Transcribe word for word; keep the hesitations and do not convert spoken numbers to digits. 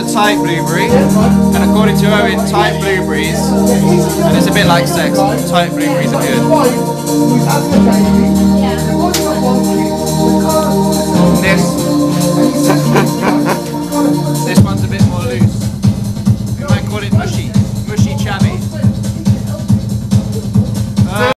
a tight blueberry, and according to Owen, tight blueberries, and it's a bit like sex, tight blueberries are good.